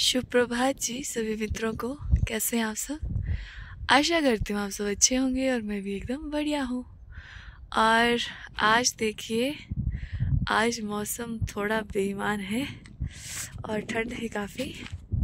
शुभ प्रभात जी सभी मित्रों को। कैसे हैं आप सब? आशा करती हूँ आप सब अच्छे होंगे और मैं भी एकदम बढ़िया हूँ। और आज देखिए, आज मौसम थोड़ा बेईमान है और ठंड है काफ़ी।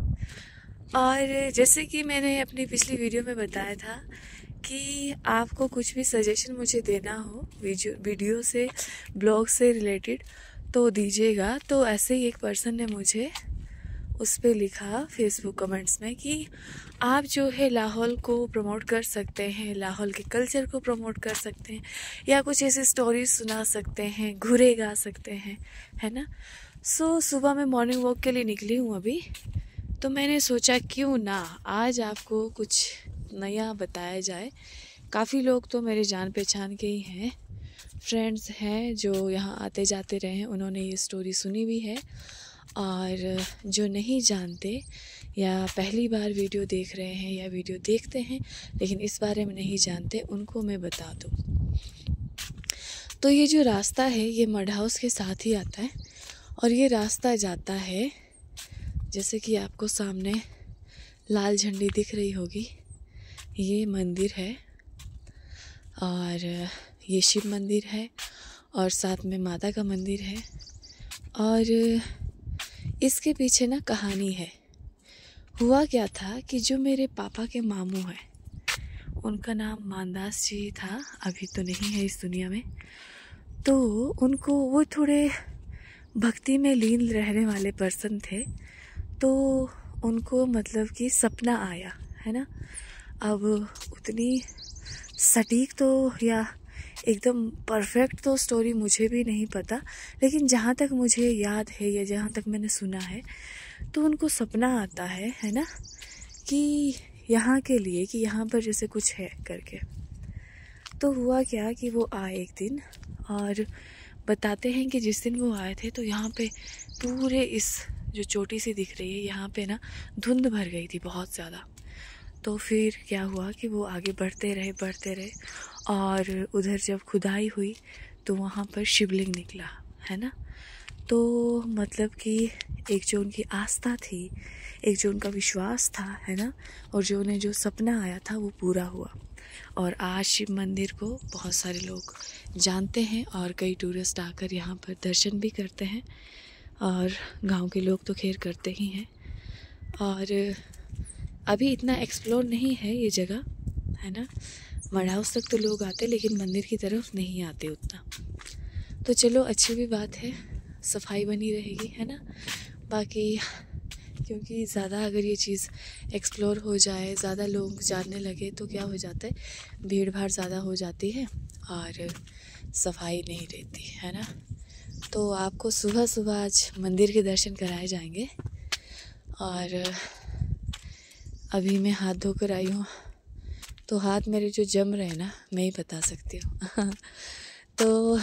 और जैसे कि मैंने अपनी पिछली वीडियो में बताया था कि आपको कुछ भी सजेशन मुझे देना हो वीडियो से, ब्लॉग से रिलेटेड, तो दीजिएगा। तो ऐसे ही एक पर्सन ने मुझे उस पर लिखा फेसबुक कमेंट्स में कि आप जो है लाहौल को प्रमोट कर सकते हैं, लाहौल के कल्चर को प्रमोट कर सकते हैं, या कुछ ऐसी स्टोरीज सुना सकते हैं, घुरे गा सकते हैं, है ना। सुबह मैं मॉर्निंग वॉक के लिए निकली हूँ अभी, तो मैंने सोचा क्यों ना आज आपको कुछ नया बताया जाए। काफ़ी लोग तो मेरे जान पहचान के ही हैं, फ्रेंड्स हैं जो यहाँ आते जाते रहे हैं, उन्होंने ये स्टोरी सुनी भी है। और जो नहीं जानते या पहली बार वीडियो देख रहे हैं या वीडियो देखते हैं लेकिन इस बारे में नहीं जानते, उनको मैं बता दूँ। तो ये जो रास्ता है ये मड हाउस के साथ ही आता है और ये रास्ता जाता है, जैसे कि आपको सामने लाल झंडी दिख रही होगी, ये मंदिर है और ये शिव मंदिर है और साथ में माता का मंदिर है। और इसके पीछे ना कहानी है। हुआ क्या था कि जो मेरे पापा के मामू हैं, उनका नाम मानदास जी था, अभी तो नहीं है इस दुनिया में। तो उनको, वो थोड़े भक्ति में लीन रहने वाले पर्सन थे, तो उनको मतलब कि सपना आया, है ना। अब उतनी सटीक तो या एकदम परफेक्ट तो स्टोरी मुझे भी नहीं पता, लेकिन जहाँ तक मुझे याद है या जहाँ तक मैंने सुना है, तो उनको सपना आता है ना, कि यहाँ के लिए, कि यहाँ पर जैसे कुछ है करके। तो हुआ क्या कि वो आए एक दिन और बताते हैं कि जिस दिन वो आए थे तो यहाँ पे पूरे इस जो चोटी सी दिख रही है यहाँ पे ना धुंध भर गई थी बहुत ज़्यादा। तो फिर क्या हुआ कि वो आगे बढ़ते रहे और उधर जब खुदाई हुई तो वहाँ पर शिवलिंग निकला, है ना। तो मतलब कि एक जो उनकी आस्था थी, एक जो उनका विश्वास था, है ना, और जो उन्हें जो सपना आया था वो पूरा हुआ। और आज शिव मंदिर को बहुत सारे लोग जानते हैं और कई टूरिस्ट आकर यहाँ पर दर्शन भी करते हैं, और गांव के लोग तो खैर करते ही हैं। और अभी इतना एक्सप्लोर नहीं है ये जगह, है ना। मड हाउस तक तो लोग आते लेकिन मंदिर की तरफ नहीं आते उतना। तो चलो, अच्छी भी बात है, सफाई बनी रहेगी, है ना। बाकी क्योंकि ज़्यादा अगर ये चीज़ एक्सप्लोर हो जाए, ज़्यादा लोग जानने लगे तो क्या हो जाता है, भीड़ भाड़ ज़्यादा हो जाती है और सफाई नहीं रहती, है ना। तो आपको सुबह सुबह आज मंदिर के दर्शन कराए जाएंगे। और अभी मैं हाथ धोकर आई हूँ, तो हाथ मेरे जो जम रहे हैं ना, मैं ही बता सकती हूँ। तो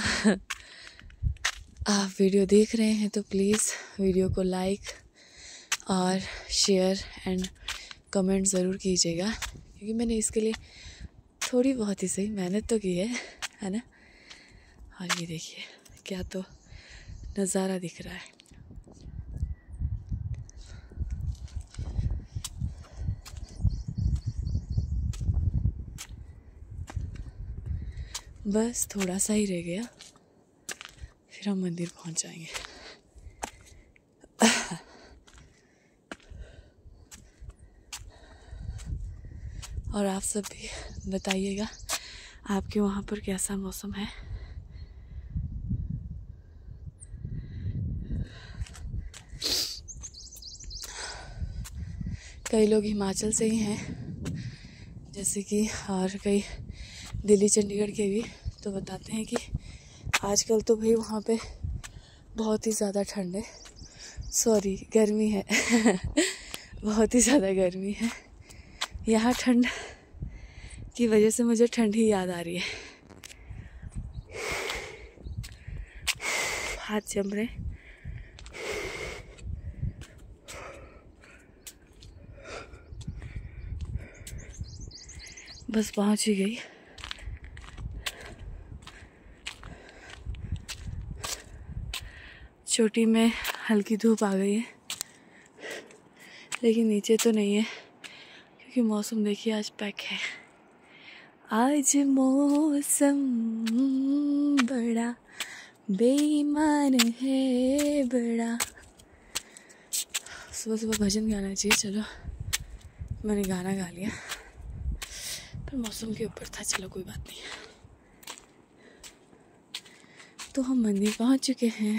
आप वीडियो देख रहे हैं तो प्लीज़ वीडियो को लाइक और शेयर एंड कमेंट ज़रूर कीजिएगा, क्योंकि मैंने इसके लिए थोड़ी बहुत ही सही मेहनत तो की है ना। और ये देखिए क्या तो नज़ारा दिख रहा है। बस थोड़ा सा ही रह गया, फिर हम मंदिर पहुंच जाएंगे। और आप सब भी बताइएगा आपके वहाँ पर कैसा मौसम है। कई लोग हिमाचल से ही हैं जैसे कि, और कई दिल्ली चंडीगढ़ के भी, तो बताते हैं कि आजकल तो भाई वहाँ पे बहुत ही ज़्यादा ठंड है, सॉरी गर्मी है। बहुत ही ज़्यादा गर्मी है यहाँ। ठंड की वजह से मुझे ठंड ही याद आ रही है, हाथ जम रहे। बस पहुँच ही गई। चोटी में हल्की धूप आ गई है, लेकिन नीचे तो नहीं है क्योंकि मौसम देखिए आज पैक है। आज मौसम बड़ा बेईमान है बड़ा। सुबह सुबह भजन गाना चाहिए, चलो मैंने गाना गा लिया, पर मौसम के ऊपर था, चलो कोई बात नहीं। तो हम मंदिर पहुंच चुके हैं।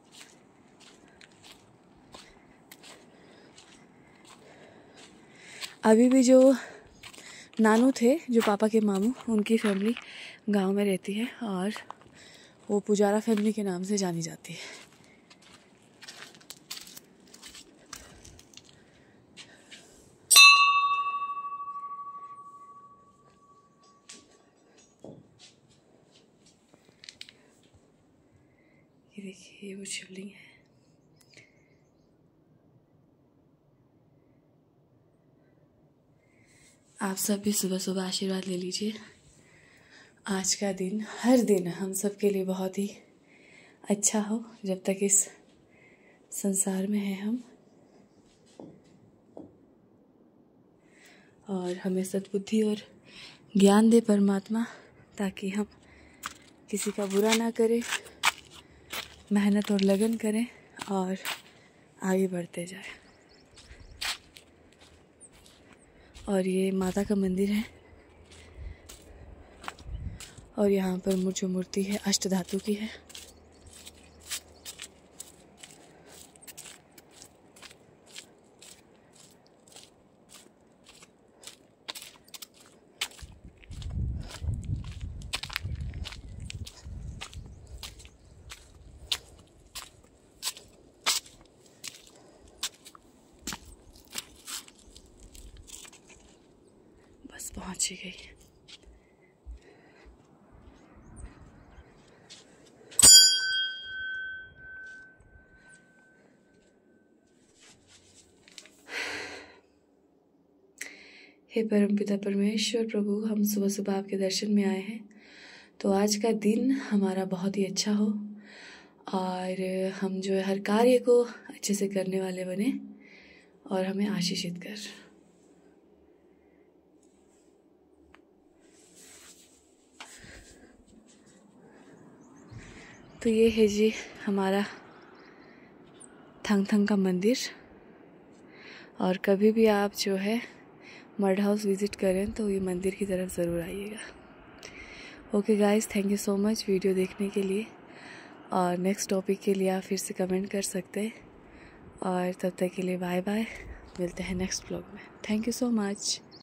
अभी भी जो नानू थे, जो पापा के मामू, उनकी फैमिली गांव में रहती है और वो पुजारा फैमिली के नाम से जानी जाती है। ये देखिए, ये वो शिवलिंग है। आप सब भी सुबह सुबह आशीर्वाद ले लीजिए। आज का दिन, हर दिन हम सब के लिए बहुत ही अच्छा हो जब तक इस संसार में हैं हम, और हमें सद्बुद्धि और ज्ञान दे परमात्मा, ताकि हम किसी का बुरा ना करें, मेहनत और लगन करें और आगे बढ़ते जाए। और ये माता का मंदिर है और यहाँ पर जो मूर्ति है अष्ट धातु की है। बस पहुँच ही गई। हे परमपिता परमेश्वर प्रभु, हम सुबह सुबह आपके दर्शन में आए हैं, तो आज का दिन हमारा बहुत ही अच्छा हो और हम जो है हर कार्य को अच्छे से करने वाले बने और हमें आशीषित कर। तो ये है जी हमारा थंग का मंदिर, और कभी भी आप जो है मड हाउस विज़िट करें तो ये मंदिर की तरफ ज़रूर आइएगा। Okay guys, thank you so much video देखने के लिए, और नेक्स्ट टॉपिक के लिए आप फिर से कमेंट कर सकते हैं, और तब तक के लिए बाय बाय। मिलते हैं नेक्स्ट व्लॉग में। Thank you so much.